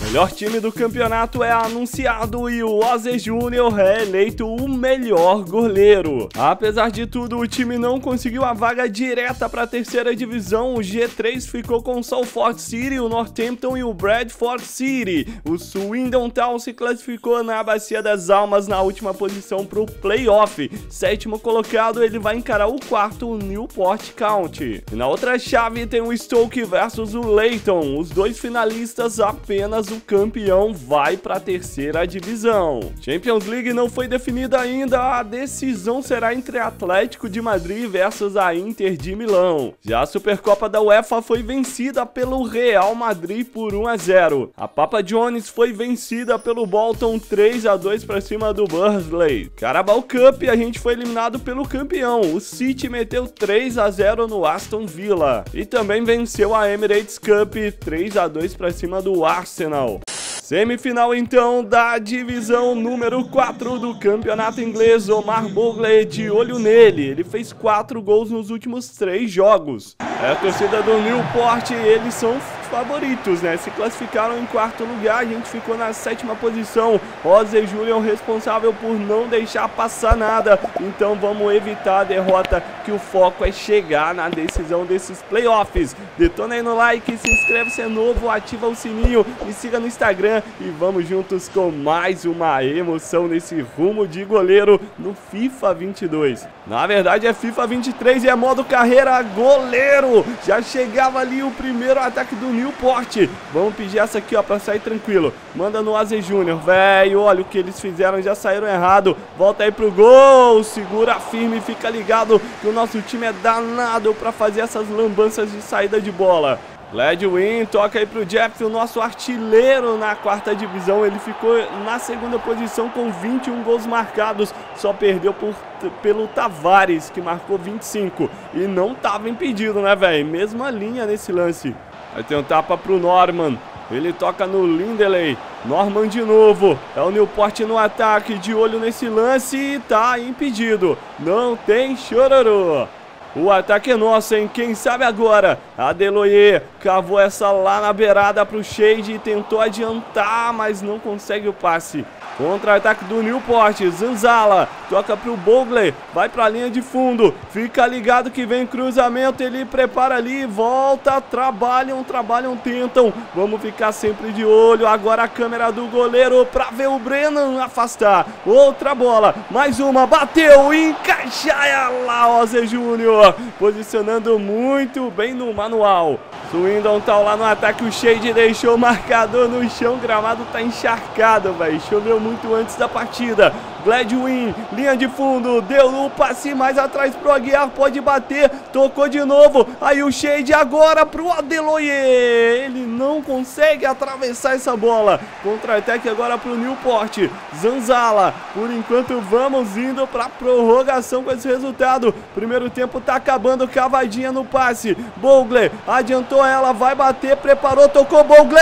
Melhor time do campeonato é anunciado e o Ozzy Júnior é eleito o melhor goleiro. Apesar de tudo, o time não conseguiu a vaga direta para a terceira divisão. O G3 ficou com o Salford City, o Northampton e o Bradford City. O Swindon Town se classificou na Bacia das Almas na última posição para o playoff. Sétimo colocado, ele vai encarar o quarto, o Newport County. E na outra chave tem o Stoke versus o Leyton. Os dois finalistas, apenas o campeão vai para a terceira divisão. Champions League não foi definida ainda, a decisão será entre Atlético de Madrid versus a Inter de Milão. Já a Supercopa da UEFA foi vencida pelo Real Madrid por 1-0. A Papa John's foi vencida pelo Bolton 3-2 para cima do Burnley. Carabao Cup, a gente foi eliminado pelo campeão. O City meteu 3-0 no Aston Villa e também venceu a Emirates Cup 3-2 para cima do Arsenal. Semifinal então da divisão número 4 do campeonato inglês. Omar Bogle, de olho nele, ele fez 4 gols nos últimos 3 jogos. A torcida do Newport, eles são favoritos, né? Se classificaram em quarto lugar, a gente ficou na 7ª posição. Ozzy Júnior responsável por não deixar passar nada, então vamos evitar a derrota, que o foco é chegar na decisão desses playoffs. Detona aí no like, se inscreve se é novo, ativa o sininho, me siga no Instagram e vamos juntos com mais uma emoção nesse rumo de goleiro no FIFA 22. Na verdade é FIFA 23 e é modo carreira goleiro. Já chegava ali o primeiro ataque do Newport. Vamos pedir essa aqui, ó, pra sair tranquilo. Manda no Ozzy Júnior, velho. Olha o que eles fizeram, já saíram errado. Volta aí pro gol. Segura firme, fica ligado que o nosso time é danado pra fazer essas lambanças de saída de bola. Gladwin toca aí pro Jeff, o nosso artilheiro na 4ª divisão. Ele ficou na 2ª posição com 21 gols marcados. Só perdeu pelo Tavares, que marcou 25. E não tava impedido, né, velho? Mesma linha nesse lance. Vai ter um tapa pro Norman. Ele toca no Lindeley. Norman de novo. É o Newport no ataque. De olho nesse lance e tá impedido. Não tem chororô. O ataque é nosso, hein? Quem sabe agora? Adeloye cavou essa lá na beirada pro Shade e tentou adiantar, mas não consegue o passe. Contra-ataque do Newport, Zanzala, toca pro Bogle, vai pra linha de fundo, fica ligado que vem cruzamento, ele prepara ali, volta, trabalham, tentam, vamos ficar sempre de olho, agora a câmera do goleiro pra ver o Brennan afastar, outra bola, mais uma, bateu, encaixa lá, Ozzy Júnior, posicionando muito bem no manual. Swindon tá lá no ataque, o Shade deixou o marcador no chão, o gramado tá encharcado, velho, choveu muito antes da partida. Gladwin, linha de fundo, deu um passe mais atrás pro Aguiar, pode bater, tocou de novo, aí o Shade agora pro Adeloye, ele não consegue atravessar essa bola, contra-ataque agora pro Newport, Zanzala, por enquanto vamos indo pra prorrogação com esse resultado, primeiro tempo tá acabando, cavadinha no passe, Bogle, adiantou ela, vai bater, preparou, tocou, Bogle,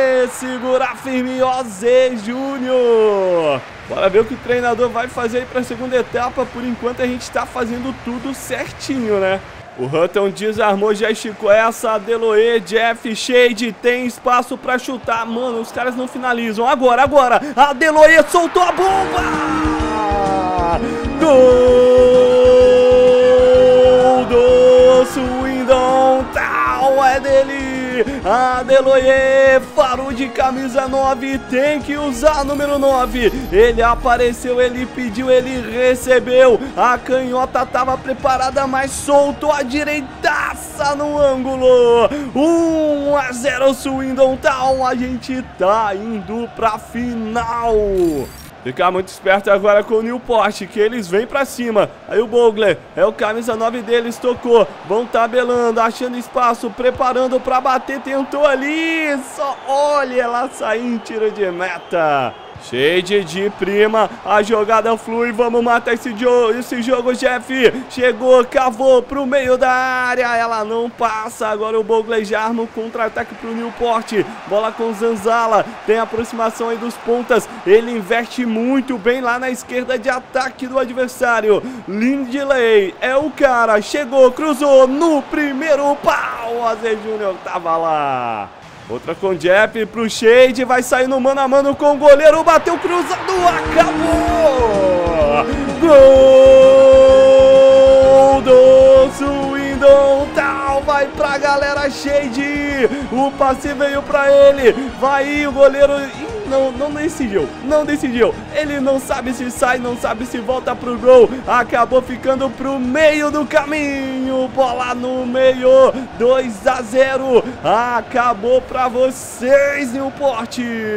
segura firme, Ozzy Júnior. Bora ver o que o treinador vai fazer aí para a 2ª etapa. Por enquanto a gente está fazendo tudo certinho, né? O Hutton desarmou, já esticou essa, Adeloye, Jeff, Shade, tem espaço para chutar. Mano, os caras não finalizam. Agora, Adeloye soltou a bomba! Gol do Swindon Town, é dele! Adeloye, faro de camisa 9, tem que usar a número 9. Ele apareceu, ele pediu, ele recebeu. A canhota estava preparada, mas soltou a direitaça no ângulo. 1-0 Swindon Town, a gente tá indo pra final. Ficar muito esperto agora com o Newport, que eles vêm pra cima. Aí o Bogle, é o camisa 9 deles, tocou. Vão tabelando, achando espaço, preparando pra bater, tentou ali. Só olha ela sair em tiro de meta. Shade de prima, a jogada flui, vamos matar esse jogo, Jeff, chegou, cavou pro meio da área, ela não passa, agora o Bogle já arma o contra-ataque pro Newport, bola com Zanzala, tem aproximação aí dos pontas, ele investe muito bem lá na esquerda de ataque do adversário, Lindeley é o cara, chegou, cruzou no primeiro pau, Ozzy Júnior tava lá. Outra com o Jeff pro Shade, vai sair no mano a mano com o goleiro, bateu cruzado, acabou! Gol do Swindon Town, vai pra galera Shade, o passe veio pra ele, vai o goleiro... Não decidiu, ele não sabe se sai, não sabe se volta pro gol, acabou ficando pro meio do caminho, bola no meio, 2 a 0, acabou pra vocês, Newport.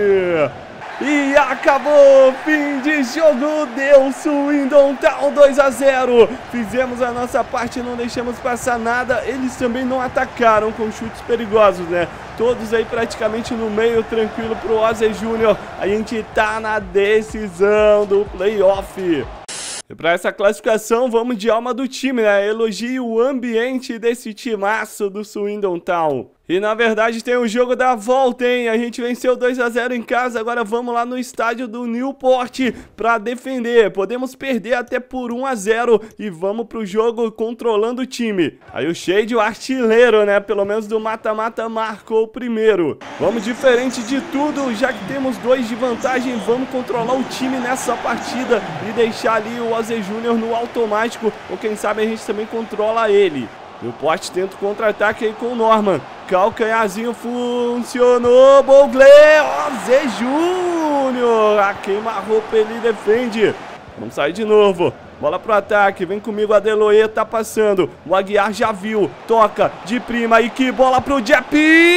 E acabou, fim de jogo, deu Swindon Town 2 a 0. Fizemos a nossa parte, não deixamos passar nada. Eles também não atacaram com chutes perigosos, né? Todos aí praticamente no meio, tranquilo pro Ozzy Júnior. A gente tá na decisão do playoff. E para essa classificação, vamos de alma do time, né? Elogie o ambiente desse timaço do Swindon Town. E na verdade tem o jogo da volta, hein? A gente venceu 2 a 0 em casa, agora vamos lá no estádio do Newport para defender. Podemos perder até por 1 a 0 e vamos pro jogo controlando o time. Aí o Shade, o artilheiro, né? Pelo menos do mata-mata, marcou o primeiro. Vamos diferente de tudo, já que temos 2 de vantagem, vamos controlar o time nessa partida e deixar ali o Ozzy Júnior no automático, ou quem sabe a gente também controla ele. Newport tenta o contra-ataque aí com o Norman. Calcanharzinho funcionou. Bogle, Ozzy Júnior. A queima-roupa ele defende. Vamos sair de novo. Bola pro ataque. Vem comigo, a Deloye tá passando. O Aguiar já viu. Toca de prima. E que bola pro Jeff.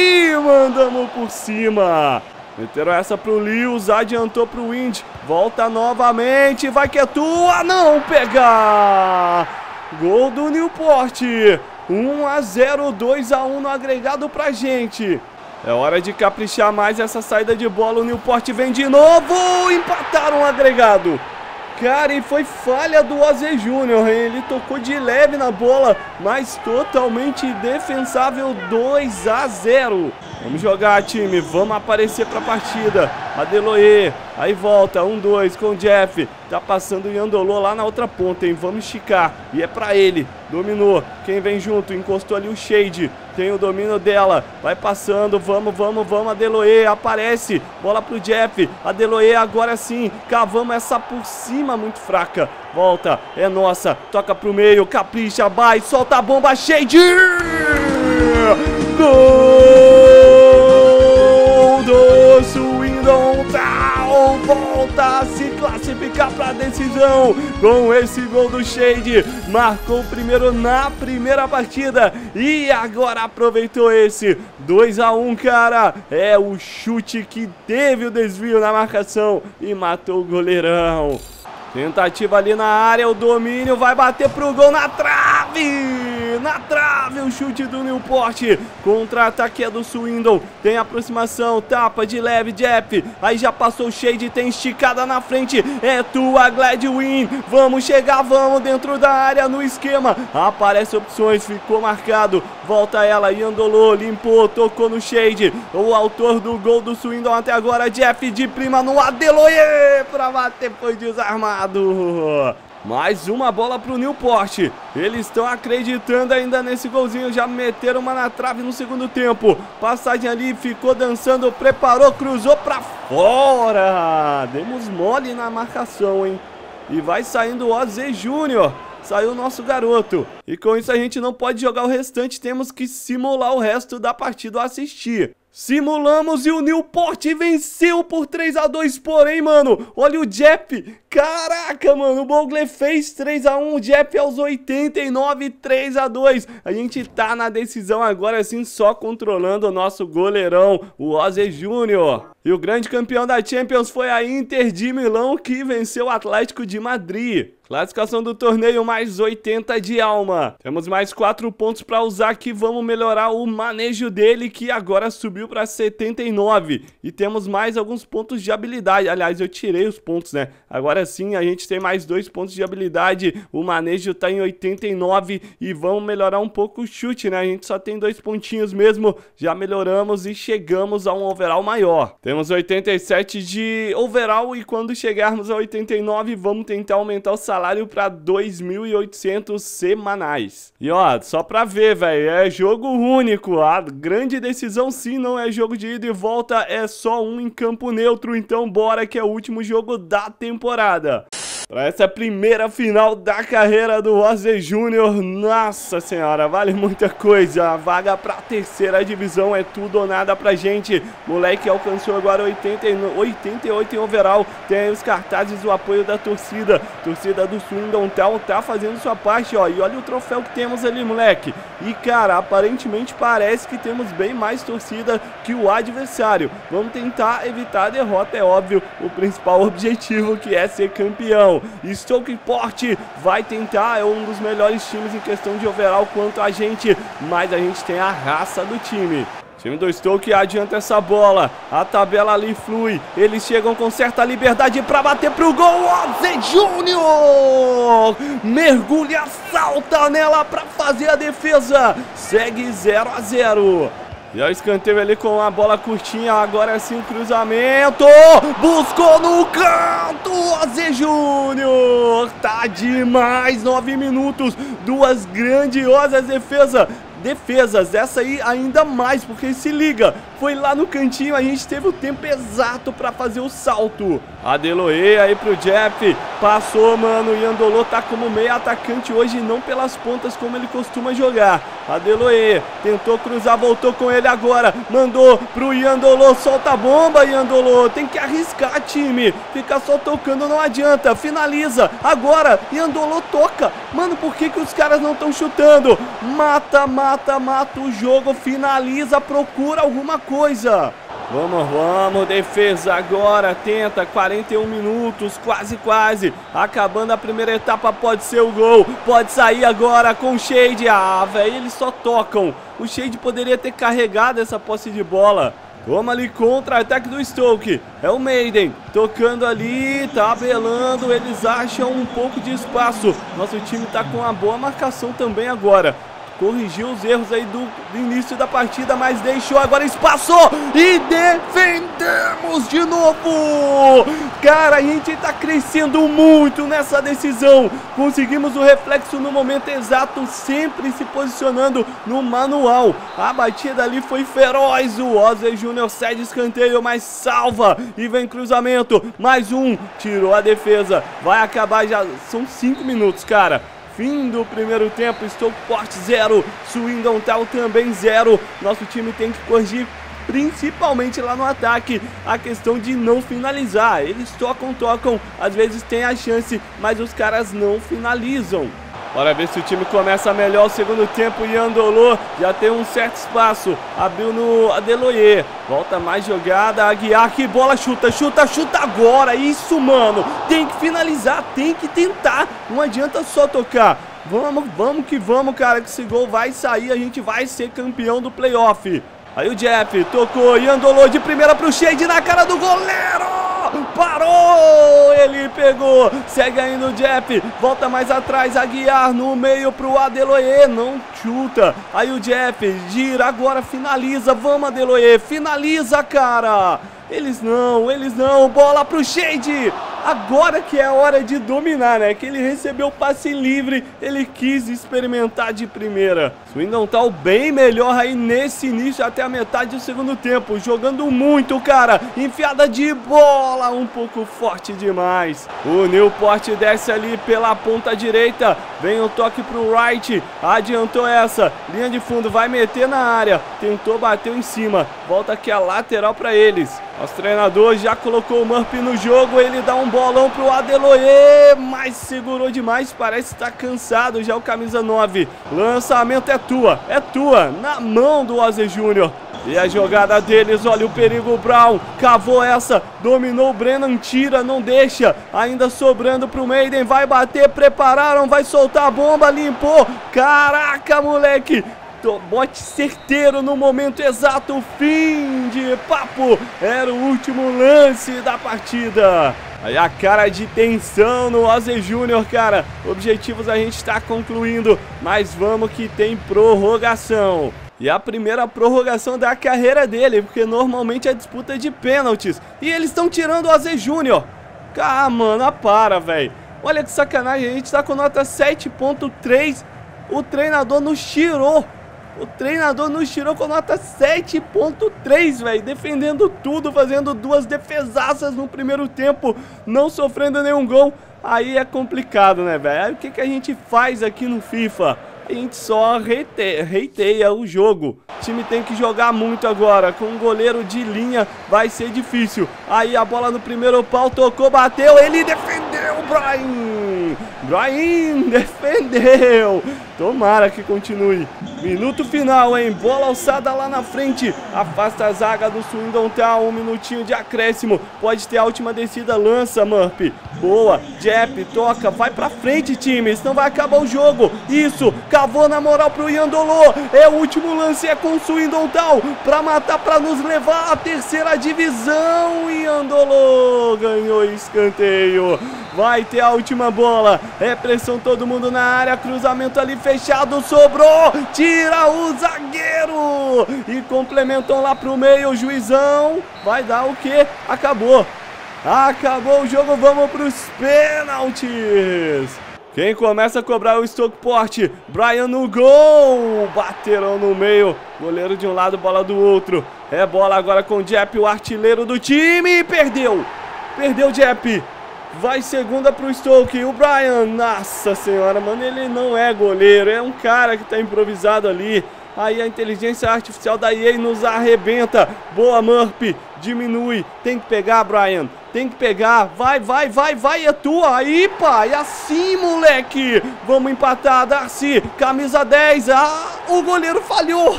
Mandamos por cima. Meteram essa pro Lewis. Adiantou pro Wind. Volta novamente. Vai que é tua. Não pegar. Gol do Newport, 1 a 0, 2 a 1 no agregado pra gente. É hora de caprichar mais essa saída de bola, o Newport vem de novo, empataram o agregado. Cara, e foi falha do Ozzy Júnior, ele tocou de leve na bola, mas totalmente defensável, 2 a 0. Vamos jogar, time, vamos aparecer pra partida. A Deloye, aí volta, 1-2 com o Jeff. Tá passando o Yandolô lá na outra ponta, hein? Vamos esticar. E é pra ele. Dominou. Quem vem junto? Encostou ali o Shade. Tem o domínio dela. Vai passando. Vamos. A Deloye aparece. Bola pro Jeff. A Deloye agora sim. Cavamos essa por cima, muito fraca. Volta. É nossa. Toca pro meio. Capricha. Vai. Solta a bomba. Shade. Gol do Swindon Town. Volta a se classificar para a decisão com esse gol do Shade. Marcou o primeiro na primeira partida e agora aproveitou esse 2 a 1, cara. É o chute que teve o desvio na marcação e matou o goleirão. Tentativa ali na área, o domínio vai bater pro gol na trave! Na trave o chute do Newport. Contra-ataque é do Swindon. Tem aproximação, tapa de leve, Jeff. Aí já passou o Shade, tem esticada na frente. É tua, Gladwin. Vamos chegar, vamos dentro da área no esquema. Aparece opções, ficou marcado. Volta ela, Yandolô, limpou, tocou no Shade. O autor do gol do Swindon até agora, Jeff de prima no Adeloye. Pra bater, foi desarmado. Mais uma bola pro Newport. Eles estão acreditando ainda nesse golzinho. Já meteram uma na trave no segundo tempo. Passagem ali, ficou dançando, preparou, cruzou pra fora. Demos mole na marcação, hein? E vai saindo o Ozzy Júnior. Saiu o nosso garoto. E com isso a gente não pode jogar o restante. Temos que simular o resto da partida, assistir. Simulamos e o Newport venceu por 3 a 2, porém, mano, olha o Jeff, caraca, mano, o Bogle fez 3 a 1, o Jeff aos 89, 3 a 2, a gente tá na decisão agora sim, só controlando o nosso goleirão, o Ozzy Júnior. E o grande campeão da Champions foi a Inter de Milão, que venceu o Atlético de Madrid. Classificação do torneio, mais 80 de alma. Temos mais 4 pontos para usar aqui, vamos melhorar o manejo dele, que agora subiu para 79. E temos mais alguns pontos de habilidade, aliás, eu tirei os pontos, né? Agora sim, a gente tem mais 2 pontos de habilidade, o manejo tá em 89 e vamos melhorar um pouco o chute, né? A gente só tem 2 pontinhos mesmo, já melhoramos e chegamos a um overall maior. Temos 87 de overall e quando chegarmos a 89, vamos tentar aumentar o salário salário para 2.800 semanais. E ó, só pra ver, velho, é jogo único. A grande decisão sim não é jogo de ida e volta, é só um em campo neutro. Então bora que é o último jogo da temporada. Para essa primeira final da carreira do Ozzy Júnior, nossa senhora, vale muita coisa. A vaga para a terceira divisão é tudo ou nada pra gente. Moleque alcançou agora 88 em overall. Tem aí os cartazes, o apoio da torcida. Torcida do Swindon Town tá fazendo sua parte, ó. E olha o troféu que temos ali, moleque. E cara, aparentemente parece que temos bem mais torcida que o adversário. Vamos tentar evitar a derrota, é óbvio. O principal objetivo que é ser campeão. Stockport vai tentar, é um dos melhores times em questão de overall quanto a gente, mas a gente tem a raça do time. O time do Stoke adianta essa bola, a tabela ali flui, eles chegam com certa liberdade para bater pro gol. Ozzy Júnior mergulha, salta nela para fazer a defesa, segue 0 a 0. E o escanteio ali com a bola curtinha, agora sim o cruzamento, buscou no canto, Ozzy Júnior, tá demais, 9 minutos, duas grandiosas defesas, essa aí ainda mais, porque se liga, foi lá no cantinho, a gente teve o tempo exato pra fazer o salto. Adeloye aí pro Jeff, passou, mano, Yandolo tá como meio atacante hoje, não pelas pontas como ele costuma jogar. Adeloye tentou cruzar, voltou com ele agora, mandou pro Yandolo, solta a bomba, Yandolo, tem que arriscar, time, ficar só tocando não adianta, finaliza, agora, Yandolo toca, mano, por que os caras não estão chutando? Mata o jogo, finaliza, procura alguma coisa. Vamos, defesa agora, tenta, 41 minutos, quase, acabando a primeira etapa, pode ser o gol, pode sair agora com o Shade, velho, eles só tocam, o Shade poderia ter carregado essa posse de bola. Toma ali contra-ataque do Stoke, é o Maiden, tocando ali, tabelando, eles acham um pouco de espaço, nosso time tá com uma boa marcação também agora. Corrigiu os erros aí do início da partida, mas deixou agora espaço e defendemos de novo. Cara, a gente tá crescendo muito nessa decisão. Conseguimos o reflexo no momento exato, sempre se posicionando no manual. A batida ali foi feroz. O Ozzy Júnior cede escanteio, mas salva. E vem cruzamento, mais um. Tirou a defesa. Vai acabar já, são 5 minutos, cara. Fim do primeiro tempo, Stockport 0, Swindon Town também 0. Nosso time tem que corrigir, principalmente lá no ataque, a questão de não finalizar. Eles tocam, às vezes tem a chance, mas os caras não finalizam. Bora ver se o time começa melhor o segundo tempo. Yandolo já tem um certo espaço, abriu no Adeloye, volta mais jogada, Aguiar, que bola, chuta agora, isso, mano, tem que finalizar, tem que tentar, não adianta só tocar. Vamos que vamos, cara, que esse gol vai sair, a gente vai ser campeão do playoff. Aí o Jeff tocou, Yandolo de primeira pro Shade na cara do goleiro. Parou, ele pegou, segue ainda o Jeff, volta mais atrás, Aguiar no meio pro Adeloye, não chuta. Aí o Jeff gira, agora finaliza, vamos Adeloye, finaliza, cara. Eles não, bola pro Shade. Agora que é a hora de dominar, né? Que ele recebeu o passe livre, ele quis experimentar de primeira. Swindon tá bem melhor aí nesse início até a metade do segundo tempo, jogando muito, cara. Enfiada de bola, um pouco forte demais. O Newport desce ali pela ponta direita, vem o toque pro Wright, adiantou essa, linha de fundo, vai meter na área, tentou, bateu em cima, volta aqui a lateral pra eles. Nosso treinador já colocou o Murphy no jogo, ele dá um bolão pro Adeloye, mas segurou demais, parece estar cansado já o camisa 9. Lançamento é tua, na mão do Ozzy Júnior. E a jogada deles, olha o perigo, o Brown cavou essa, dominou o Brennan, tira, não deixa, ainda sobrando pro Maiden, vai bater, prepararam, vai soltar a bomba, limpou, caraca, moleque. Bote certeiro no momento exato, fim de papo, era o último lance da partida. Aí a cara de tensão no Ozzy Júnior, cara, objetivos a gente está concluindo, mas vamos que tem prorrogação. E a primeira prorrogação da carreira dele, porque normalmente é disputa de pênaltis, e eles estão tirando o Ozzy Júnior. Cara, mano, para, velho. Olha que sacanagem, a gente tá com nota 7.3. O treinador nos tirou. O treinador nos tirou com nota 7.3, velho. Defendendo tudo, fazendo 2 defesaças no primeiro tempo, não sofrendo nenhum gol. Aí é complicado, né, velho? Aí o que a gente faz aqui no FIFA? A gente só reiteia o jogo. O time tem que jogar muito agora. Com um goleiro de linha vai ser difícil. Aí a bola no primeiro pau, tocou, bateu, ele defendeu, Brahim defendeu. Tomara que continue. Minuto final, hein? Bola alçada lá na frente. Afasta a zaga do Swindon Town. 1 minutinho de acréscimo. Pode ter a última descida. Lança, Murphy. Boa. Jep, toca. Vai pra frente, time. Senão vai acabar o jogo. Isso. Cavou na moral pro Yandolô. É o último lance. É com o Swindon Town. Pra matar, pra nos levar à 3ª divisão. Yandolô ganhou escanteio. Vai ter a última bola. É pressão, todo mundo na área. Cruzamento ali fechado. Sobrou. Tira o zagueiro. E complementam lá pro meio. O juizão vai dar o quê? Acabou. Acabou o jogo. Vamos pros pênaltis. Quem começa a cobrar é o Stockport. Brian no gol. Bateram no meio. Goleiro de um lado, bola do outro. É bola agora com o Jep, o artilheiro do time. Perdeu. Perdeu o Jep. Vai segunda pro Stoke. O Brian, nossa senhora, mano, ele não é goleiro. É um cara que tá improvisado ali. Aí a inteligência artificial da EA nos arrebenta. Boa, Murphy. Diminui. Tem que pegar, Brian. Tem que pegar. Vai, vai, vai, vai. É tua. Aí, pai. Assim, moleque. Vamos empatar. Darcy. Camisa 10. Ah, o goleiro falhou.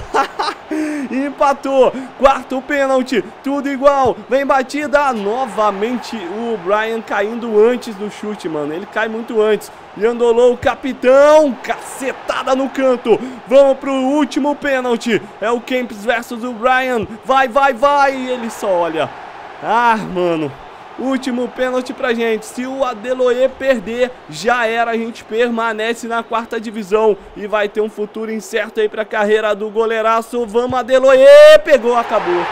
Empatou. Quarto pênalti. Tudo igual. Vem batida. Novamente o Brian caindo antes do chute, mano. Ele cai muito antes. Yandolô, o capitão. Cacetada no canto. Vamos pro último pênalti. É o Kempis versus o Brian. Vai, vai, vai. Ele só olha. Ah, mano. Último pênalti pra gente. Se o Adeloye perder, já era. A gente permanece na 4ª divisão e vai ter um futuro incerto aí pra carreira do goleiraço. Vamos, Adeloye. Pegou, acabou.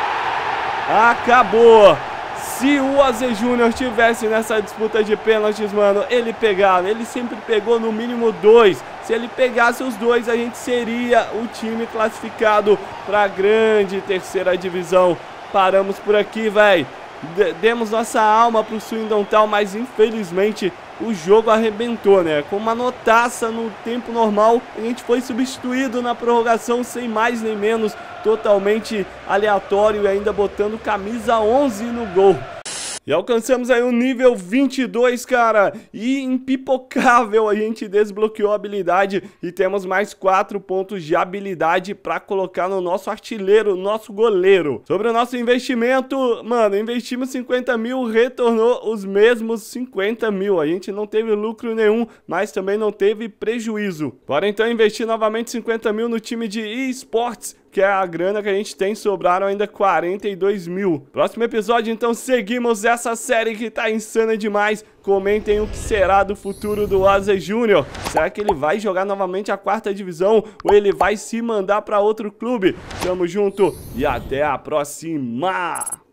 Acabou. Se o Aze Júnior tivesse nessa disputa de pênaltis, mano, ele pegava. Ele sempre pegou no mínimo 2. Se ele pegasse os 2, a gente seria o time classificado pra grande 3ª divisão. Paramos por aqui, velho. Demos nossa alma pro Swindon Town, mas infelizmente o jogo arrebentou, né? Com uma notaça no tempo normal, a gente foi substituído na prorrogação sem mais nem menos, totalmente aleatório e ainda botando camisa 11 no gol. E alcançamos aí o nível 22, cara, e impipocável, a gente desbloqueou a habilidade e temos mais 4 pontos de habilidade pra colocar no nosso artilheiro, nosso goleiro. Sobre o nosso investimento, mano, investimos 50 mil, retornou os mesmos 50 mil, a gente não teve lucro nenhum, mas também não teve prejuízo. Bora então investir novamente 50 mil no time de eSports, que é a grana que a gente tem, sobraram ainda 42 mil. Próximo episódio, então, seguimos essa série que tá insana demais. Comentem o que será do futuro do Aze Júnior. Será que ele vai jogar novamente a 4ª divisão ou ele vai se mandar para outro clube? Tamo junto e até a próxima!